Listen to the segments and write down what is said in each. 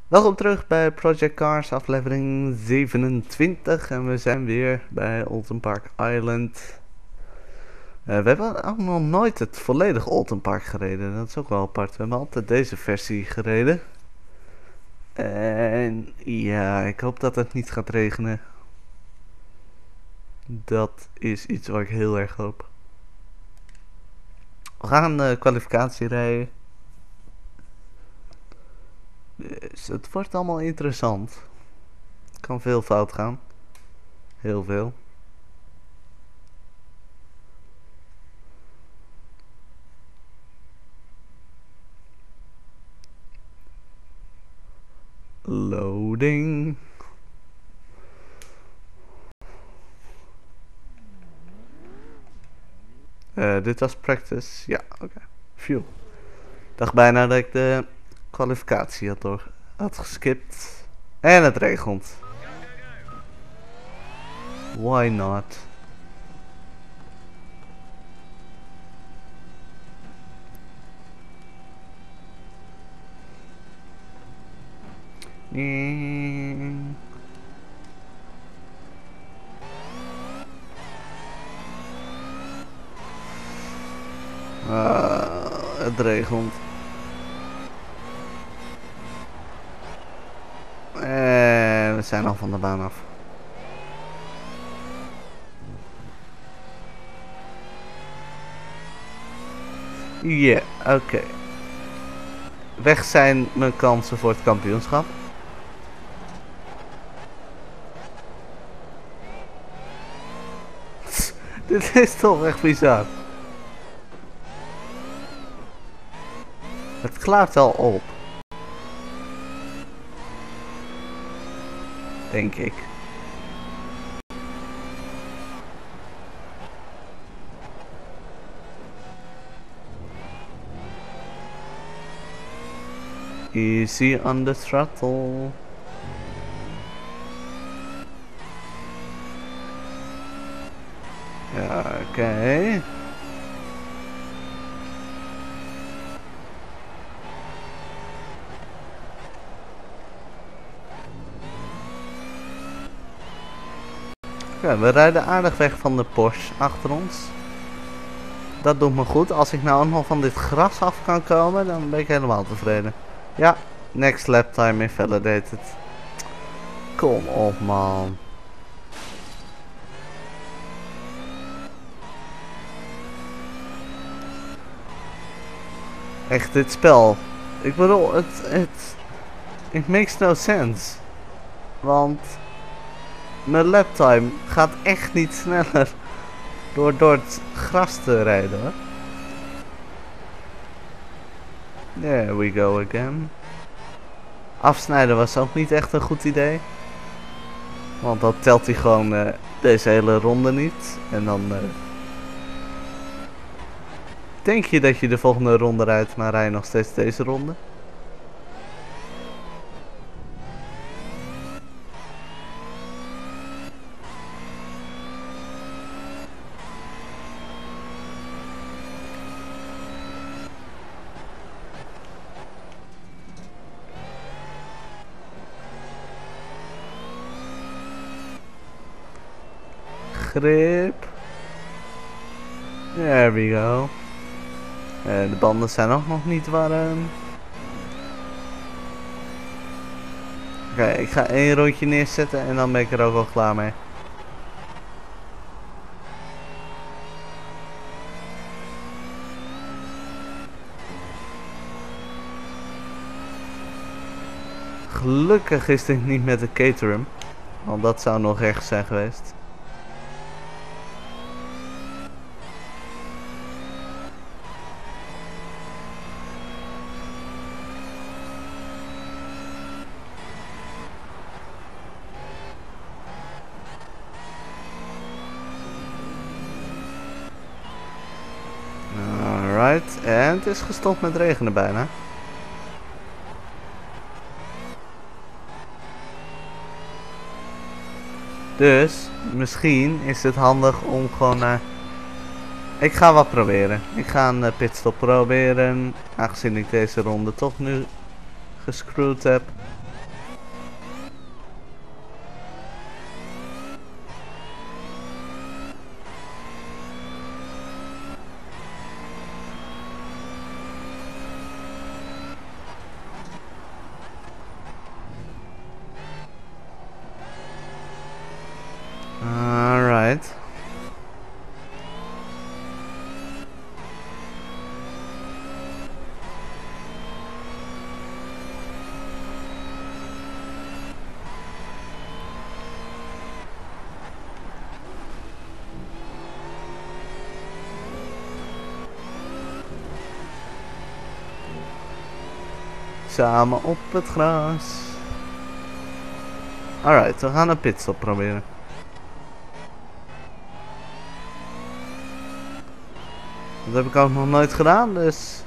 Welkom terug bij Project Cars aflevering 27 en we zijn weer bij Oulton Park Island. We hebben ook nog nooit het volledige Oulton Park gereden, dat is ook wel apart. We hebben altijd deze versie gereden. En ja, ik hoop dat het niet gaat regenen. Dat is iets waar ik heel erg hoop. We gaan de kwalificatie rijden. Dus het wordt allemaal interessant. Het kan veel fout gaan. Heel veel. Loading. Dit was practice. Ja, oké. Phew. Ik dacht bijna dat ik de kwalificatie had geskipt. En het regent. Why not? Het regent. En we zijn al van de baan af. Ja, oké. Weg zijn mijn kansen voor het kampioenschap. Dit is toch echt bizar. Het klaart al op. Denk ik. Easy on the throttle. Ja, oké. Ja, we rijden aardig weg van de Porsche achter ons. Dat doet me goed. Als ik nou ook nog van dit gras af kan komen, dan ben ik helemaal tevreden. Ja, next lap time invalidated. Kom op, man. Echt, dit spel. Ik bedoel, it makes no sense. Want mijn laptime gaat echt niet sneller door het gras te rijden, hoor. There we go again. Afsnijden was ook niet echt een goed idee. Want dan telt hij gewoon deze hele ronde niet. En dan denk je dat je de volgende ronde rijdt, maar rij je nog steeds deze ronde. Grip. There we go. De banden zijn ook nog niet warm. Oké, ik ga één rondje neerzetten en dan ben ik er ook al klaar mee. Gelukkig is dit niet met de Caterham, want dat zou nog erg zijn geweest. Alright, en het is gestopt met regenen bijna. Dus, misschien is het handig om gewoon naar... Ik ga wat proberen. Ik ga een pitstop proberen, aangezien ik deze ronde toch nu gescrewd heb. samen op het gras. Alright, we gaan een pitstop proberen. Dat heb ik ook nog nooit gedaan, dus...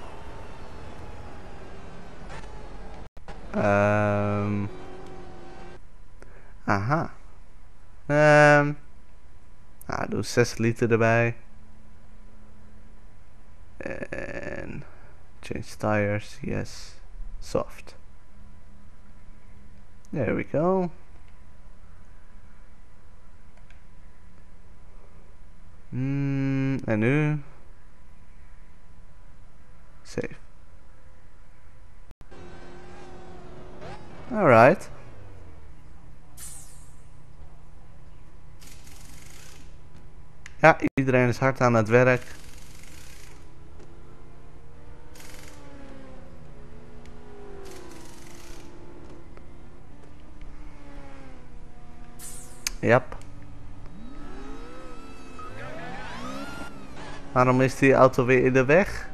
Aha. Doe 6 liter erbij. En... Change tires, yes. Soft. There we go. En nu? Save. Alright. Ja, iedereen is hard aan het werk. Yep. Waarom is die auto weer in de weg?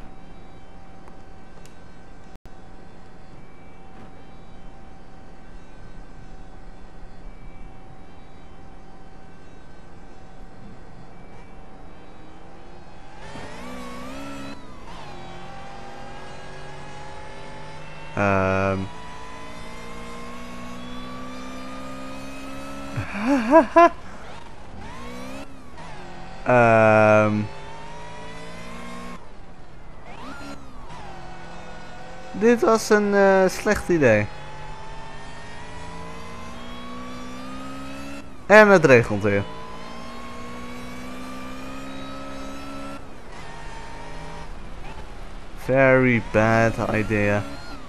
Dit was een slecht idee. En het regent weer. Very bad idea.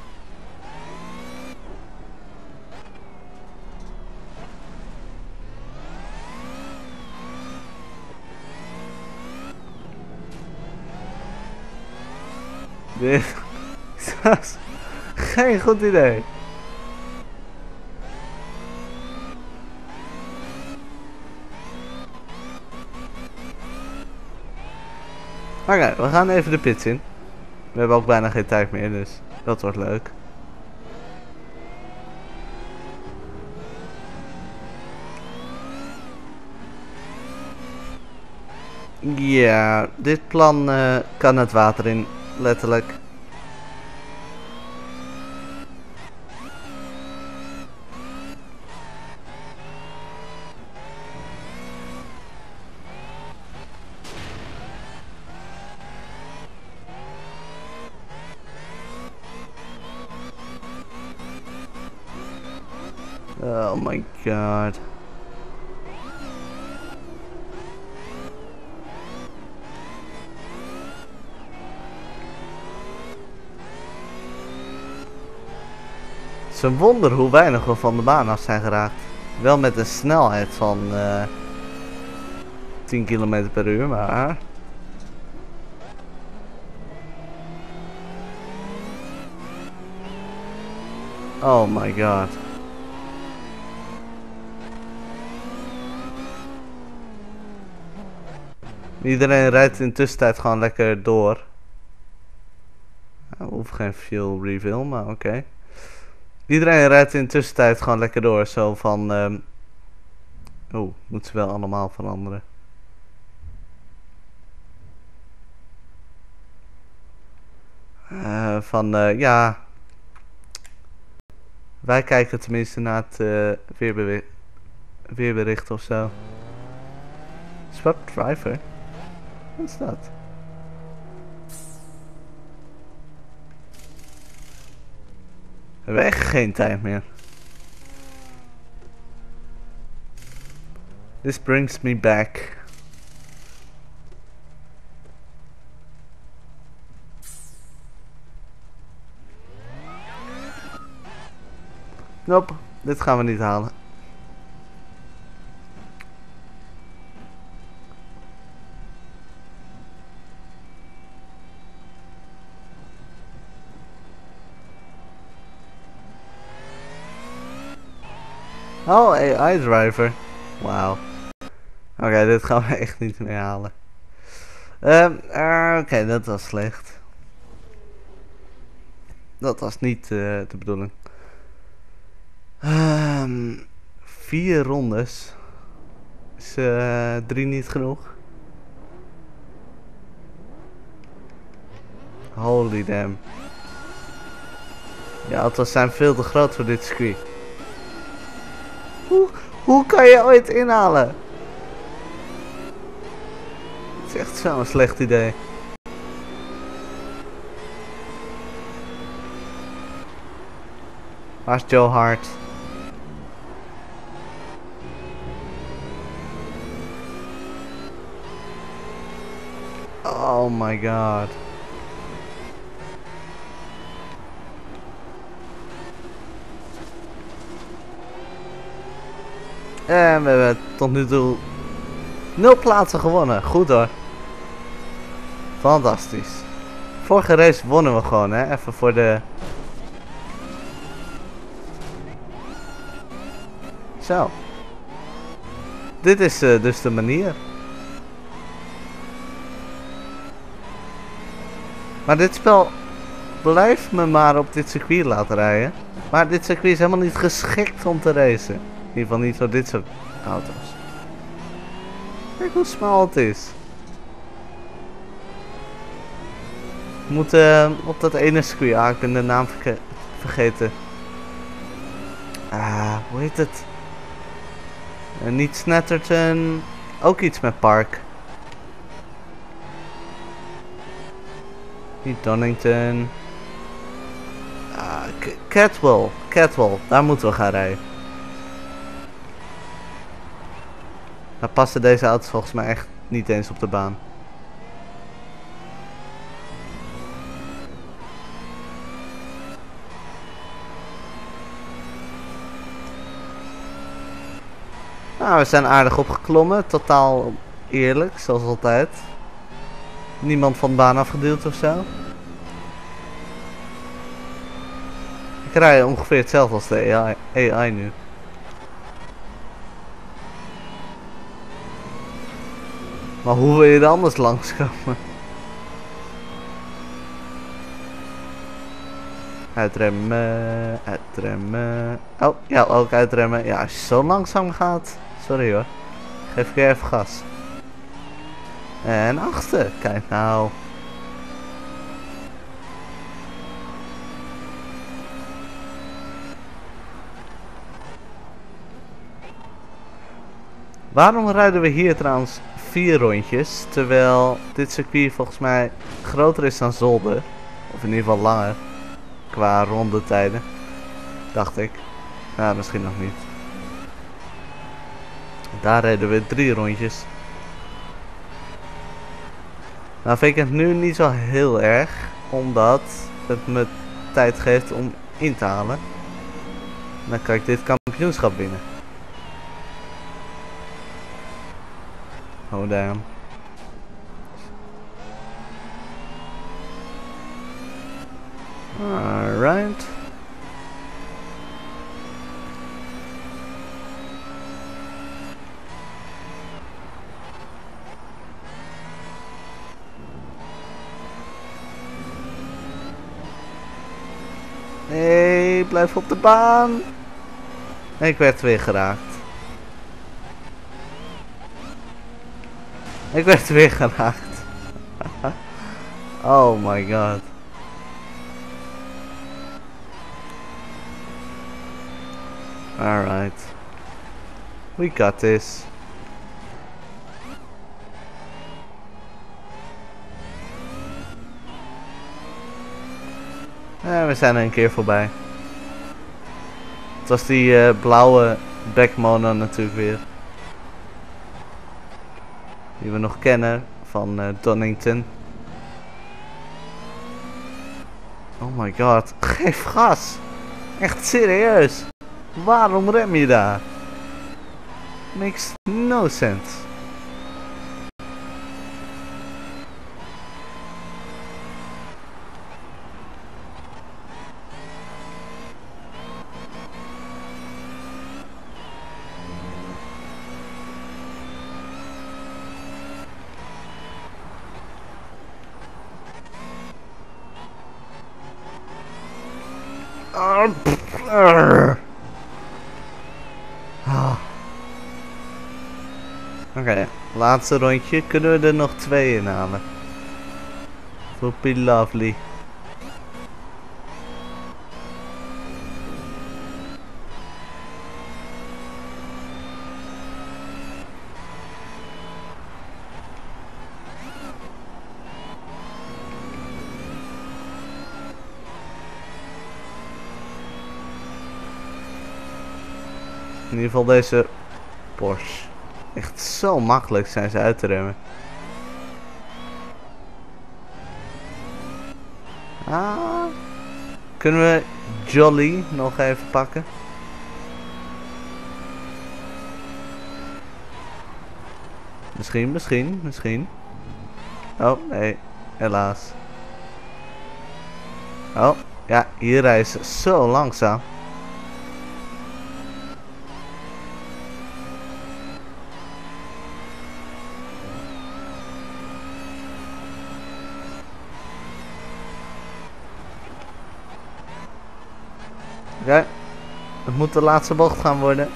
Dit is geen goed idee. Oké, we gaan even de pits in. We hebben ook bijna geen tijd meer, dus dat wordt leuk. Ja, dit plan kan het water in, letterlijk. Oh my god. Het is een wonder hoe weinig we van de baan af zijn geraakt. Wel met een snelheid van 10 km per uur, maar... Oh my god. Iedereen rijdt in de tussentijd gewoon lekker door. Hoeft geen fuel refill, maar oké. Iedereen rijdt in de tussentijd gewoon lekker door. Zo van... moeten ze wel allemaal veranderen. Ja... Wij kijken tenminste naar het weerbericht of zo. Swap driver? Wat is dat? We hebben echt geen tijd meer. This brings me back. Nope, dit gaan we niet halen. Oh, AI driver. Wauw. Oké, dit gaan we echt niet meer halen. Oké, dat was slecht. Dat was niet de bedoeling. 4 rondes. Is 3 niet genoeg? Holy damn. Ja, auto's zijn veel te groot voor dit circuit. Hoe kan je ooit inhalen? Het is echt zo'n slecht idee. Waar is Joe Hart? Oh my god. En we hebben tot nu toe 0 plaatsen gewonnen. Goed hoor. Fantastisch. Vorige race wonnen we gewoon, hè. Even voor de... Zo. Dit is dus de manier. Maar dit spel blijft me maar op dit circuit laten rijden. Maar dit circuit is helemaal niet geschikt om te racen. In ieder geval niet voor dit soort auto's. Kijk hoe smal het is. We moeten op dat ene circuit. Ik ben de naam vergeten. Hoe heet het? Niet Snetterton. Ook iets met Park. Niet Donington. Catwell. Catwell. Daar moeten we gaan rijden. Daar passen deze auto's volgens mij echt niet eens op de baan. Nou, we zijn aardig opgeklommen. Totaal eerlijk, zoals altijd. Niemand van de baan afgeduwd of zo. Ik rij ongeveer hetzelfde als de AI nu. Maar hoe wil je er anders langskomen? Uitremmen, uitremmen. Oh, ja, ook uitremmen. Ja, als je zo langzaam gaat. Sorry hoor. Geef ik even gas. En achter. Kijk nou. Waarom rijden we hier trouwens 4 rondjes? Terwijl dit circuit volgens mij groter is dan Zolder. Of in ieder geval langer. Qua rondetijden. Dacht ik. Nou, misschien nog niet. Daar reden we 3 rondjes. Nou vind ik het nu niet zo heel erg. Omdat het me tijd geeft om in te halen. Dan kan ik dit kampioenschap winnen. Oh damn. Alright. Nee, blijf op de baan. Ik werd weer geraakt. Ik werd weer geraakt. Oh my god. Alright. We got this. Ja, we zijn er een keer voorbij. Het was die blauwe backmono natuurlijk weer. Die we nog kennen van Donington. Oh my god, geef gas! Echt serieus! Waarom rem je daar? Makes no sense. Oké, laatste rondje. Kunnen we er nog 2 inhalen? Would be lovely. In ieder geval deze Porsche. Echt zo makkelijk zijn ze uit te remmen. Ah. Kunnen we Jolly nog even pakken? Misschien. Oh, nee. Helaas. Oh, ja, hier rijden ze zo langzaam. Oké, het moet de laatste bocht gaan worden.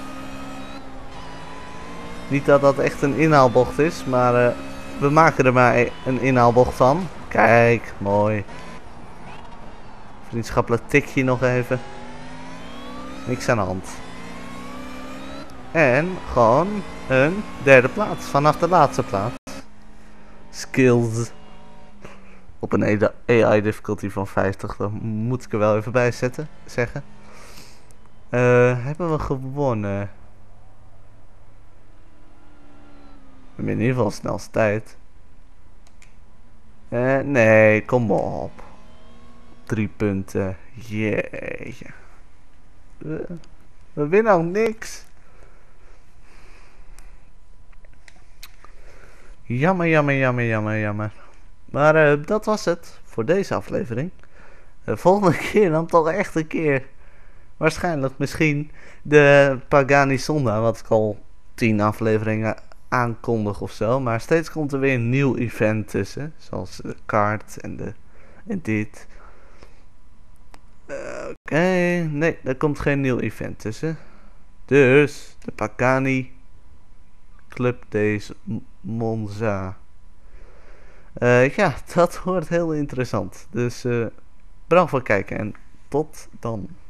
Niet dat dat echt een inhaalbocht is, maar we maken er maar een inhaalbocht van. Kijk, mooi. Vriendschappelijk tikje nog even. Niks aan de hand. En gewoon een derde plaats vanaf de laatste plaats. Skills. Op een AI difficulty van 50, dat moet ik er wel even bij zeggen. Hebben we gewonnen? We hebben in ieder geval snelste tijd. Nee, kom op. 3 punten. Jeetje. We winnen ook niks. Jammer. Maar dat was het voor deze aflevering. De volgende keer dan toch echt een keer. Waarschijnlijk misschien de Pagani Zonda, wat ik al 10 afleveringen aankondig of zo. Maar steeds komt er weer een nieuw event tussen. Zoals de kart en dit. Oké, nee, er komt geen nieuw event tussen. Dus de Pagani Club Days Monza. Ja, dat wordt heel interessant. Dus bedankt voor het kijken en tot dan.